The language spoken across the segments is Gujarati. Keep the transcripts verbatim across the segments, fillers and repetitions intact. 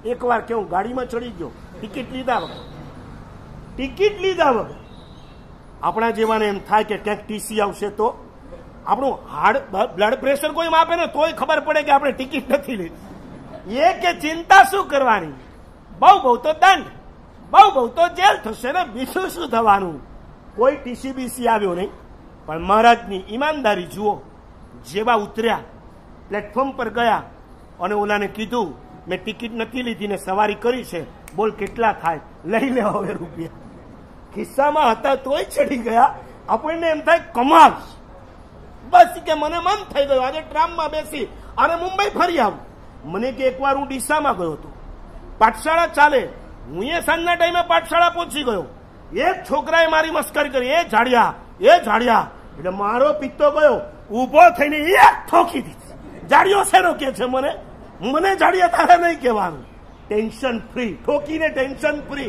એક વાર કે હું ગાડીમાં ચડી ગયો ટિકિટ લીધા વગર ટિકિટ લીધા વગર આપણા જેવાને એમ થાય કે ક્યાંક ટીસી આવશે તો આપણું હાર્ડ બ્લડ પ્રેશર કોઈ માપે ને તોય ખબર પડે કે આપણે ટિકિટ નથી લીધી. એ કે ચિંતા શું કરવાની, બહુ બહુ તો દંડ, બહુ બહુ તો જેલ થશે ને, બીજું શું થવાનું. કોઈ ટીસી બીસી આવ્યો નહીં. પણ મહારાજની ઈમાનદારી જુઓ. જેવા ઉતર્યા પ્લેટફોર્મ પર ગયા અને ઓલાને કીધું મેં ટિકિટ નથી લીધી ને સવારી કરી છે, બોલ કેટલા થાય, લઈ લે હવે રૂપિયા. ખિસ્સામાં હતા તોય ચડી ગયા. આપણને એમ થાય કમાલ, બસ કે મને મન થઈ ગયું આજે ટ્રામમાં બેસી અને મુંબઈ ફરી આવું. મને કે એકવાર હું ડીસામાં ગયો હતો, પાઠશાળા ચાલે, હું એ સાંજના ટાઈમે પાઠશાળા પહોંચી ગયો. એક છોકરાએ મારી મસ્કરી કરી, એ ઝાડિયા એ ઝાડિયા, એટલે મારો પિત્તો ગયો, ઉભો થઈને એક ઠોકી દીધી. ઝાડિયો શેનો કે છે મને, મને ઝાડિયા તારે નહીં કહેવાનું. ટેન્શન ફ્રી, ઠોકીને ટેન્શન ફ્રી.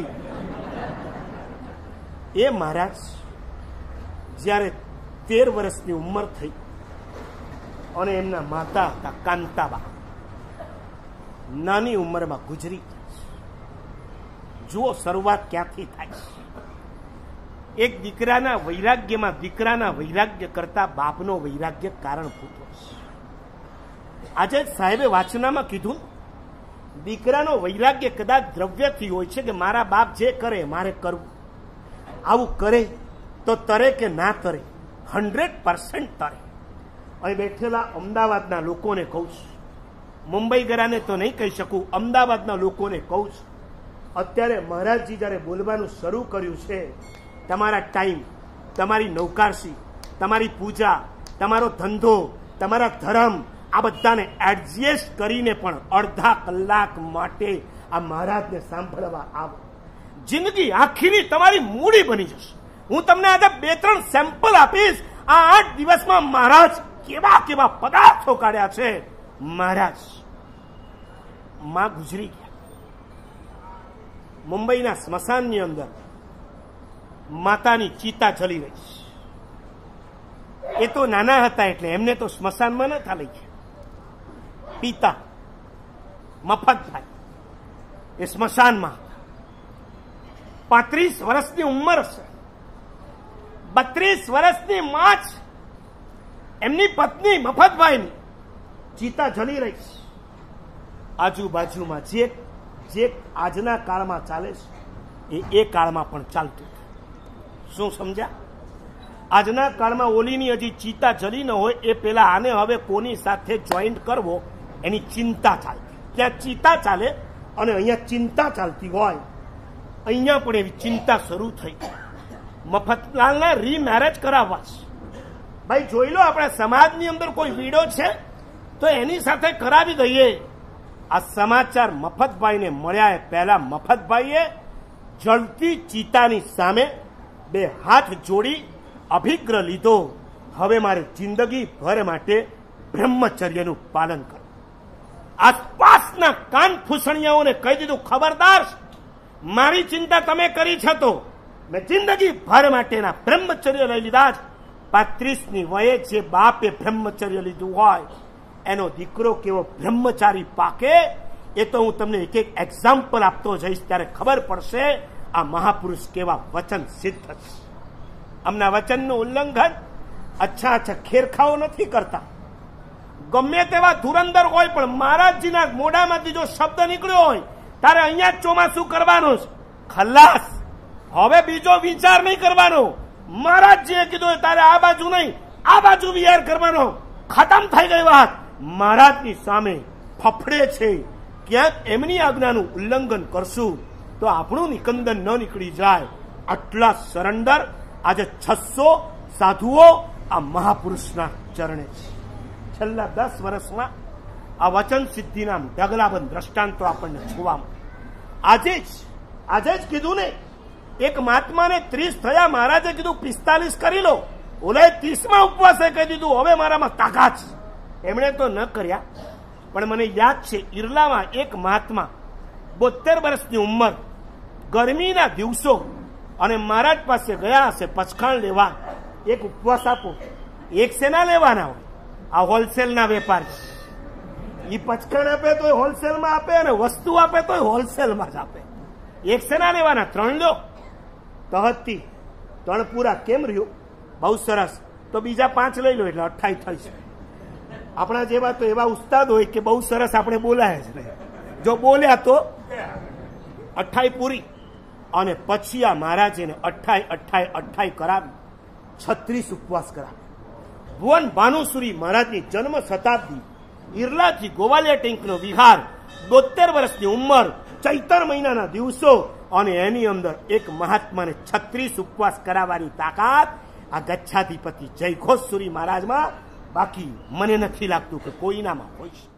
એ મહારાજ જયારે તેર વર્ષની ઉંમર થઈ અને એમના માતા હતા કાંતાબા, નાની ઉંમરમાં ગુજરી. જુઓ શરૂઆત ક્યાંથી થાય. એક દીકરાના વૈરાગ્યમાં દીકરાના વૈરાગ્ય કરતા બાપનો વૈરાગ્ય કારણભૂત હોય છે. આજે સાહેબે વાચનામાં કીધું, દીકરાનો વૈરાગ્ય કદાચ દ્રવ્યથી હોય છે કે મારા બાપ જે કરે મારે કરવું. આવું કરે તો તરે કે ના તરે, હંડ્રેડ પર્સન્ટ તરે. અહીં બેઠેલા અમદાવાદના લોકોને કહું છું, મુંબઈ ગરાને તો નહીં કહી શકું, અમદાવાદના લોકોને કહું છું, અત્યારે મહારાજજી જયારે બોલવાનું શરૂ કર્યું છે, તમારા ટાઈમ, તમારી નૌકારસી, તમારી પૂજા, તમારો ધંધો, તમારા ધર્મ, આ બધાને એડજસ્ટ કરીને પણ અડધા કલાક માટે આ મહારાજને સાંભળવા આવો. જિંદગી આખીની તમારી મૂડી બની જશે. હું તમને આજે બે ત્રણ સેમ્પલ આપીશ. આ આઠ દિવસમાં મહારાજ કેવા કેવા પદાર્થો કાઢ્યા છે. મહારાજ માં ગુજરી ગયા. મુંબઈના સ્મશાનની અંદર માતાની ચિતા જલી રહી છે. એ તો નાના હતા એટલે એમને તો સ્મશાનમાં નતા લઈ ગયા. પિતા મફતભાઈ એ સ્મશાનમાં પાંત્રીસ વર્ષની ઉંમર છે. બત્રીસ વર્ષની માં છે. એમની પત્ની મફતભાઈની ચિતા જલી રહી છે. આજુબાજુમાં જે જે આજના કાળમાં ચાલે છે એ એ કાળમાં પણ ચાલતું. શું સમજ્યા? આજના કાળમાં ઓલીની હજી ચિતા જલી ન હોય એ પેલા આને હવે કોની સાથે જોઈન્ટ કરવો એની ચિંતા ચાલતી. ત્યાં ચિતા ચાલે અને અહીંયા ચિંતા ચાલતી હોય, અહીંયા પણ એવી ચિંતા શરૂ થઈ. મફતલાલને રીમેરેજ કરાવવા છે. ભાઈ જોઈ લો, આપણા સમાજની અંદર કોઈ વીડો છે તો એની સાથે કરાવી દઈએ. આ સમાચાર મફતભાઈને મળ્યા એ પહેલા મફતભાઈએ જળતી ચિતાની સામે બે હાથ જોડી અભિગ્રહ લીધો. હવે મારે જિંદગી ભર માટે બ્રહ્મચર્યનું પાલન કરવું. આસપાસના કાન ફૂસણિયાઓને કહી દીધું, ખબરદાર, મારી ચિંતા તમે કરી છે તો મેં જિંદગી ભર માટેના બ્રહ્મચર્ય લઈ લીધા છે. પાંત્રીસની વયે જે બાપે બ્રહ્મચર્ય લીધું હોય એનો દીકરો કેવો બ્રહ્મચારી પાકે એ તો હું તમને એક એક એક્ઝામ્પલ આપતો જઈશ, ત્યારે ખબર પડશે આ મહાપુરુષ કેવા વચન સિદ્ધ છે. અમના વચનનું ઉલ્લંઘન અચ્છા અચ્છા ખેરખાઓ નથી કરતા. ગમે તેવા ધુરંદર હોય પણ મહારાજજીના મોઢામાંથી જો શબ્દ નીકળ્યો હોય તારે અહીંયા જ ચોમાસું કરવાનું છે. ખલાસ. હવે બીજો વિચાર નહીં કરવાનો. મહારાજજીએ કીધું તારે આ બાજુ નહીં આ બાજુ વિચાર કરવાનો. ખતમ થઈ ગઈ વાત. મહારાજની સામે ફફડે છે. ક્યાંક એમની આજ્ઞાનું ઉલ્લંઘન કરશું તો આપણું નિકંદન ન નીકળી જાય. આટલા સરેન્ડર આજે છસો સાધુઓ આ મહાપુરુષના ચરણે છે. છેલ્લા દસ વર્ષમાં આ વચન સિદ્ધિના ઢગલાબંધ દ્રષ્ટાંતો આપણને જોવા મળે. આજે જ આજે જ કીધું ને, એક મહાત્માને ત્રીસ થયા, મહારાજે કીધું પિસ્તાલીસ કરી લો. ઓલાએ ત્રીસમાં ઉપવાસે કહી દીધું હવે મારામાં તાકાત છે. એમણે તો ન કર્યા. પણ મને યાદ છે ઈરલામાં એક મહાત્મા બોતેર વર્ષની ઉંમર, ગરમીના દિવસો, અને મહારાજ પાસે ગયા હશે પચખાણ લેવા. એક ઉપવાસ આપો. એક શેના લેવાના હોય? આ હોલસેલના વેપાર છે. ઈ પચખાણ આપે તો હોલસેલમાં આપે અને વસ્તુ આપે તો હોલસેલમાં જ આપે. એક સેના લેવાના ત્રણ લો. તહતી ત્રણ પૂરા કેમ રહ્યું? બહુ સરસ. તો બીજા પાંચ લઈ લો એટલે અઠ્ઠાઈ થઈ છે. આપણા જેવા તો એવા ઉસ્તાદ હોય કે બહુ સરસ આપણે બોલાય જ નહીં. જો બોલ્યા તો અઠ્ઠાઈ પૂરી. અને પછી આ મહારાજને અઠ્ઠાઈ અઠ્ઠાઈ અઠ્ઠાઈ કરાવી છત્રીસ ઉપવાસ કરાવી. ભુવન ભાનુસુરી મહારાજની જન્મ શતાબ્દી, ઈરલાજી ગોવાલિયા ટેન્કનો વિહાર, બોતેર વર્ષની ઉંમર, ચૈતર મહિનાના દિવસો, અને એની અંદર એક મહાત્માને છત્રીસ ઉપવાસ કરાવવાની તાકાત આ ગચ્છાધિપતિ જયઘોષ સુરી મહારાજમાં, બાકી મને નથી લાગતું કે કોઈનામાં હોય છે.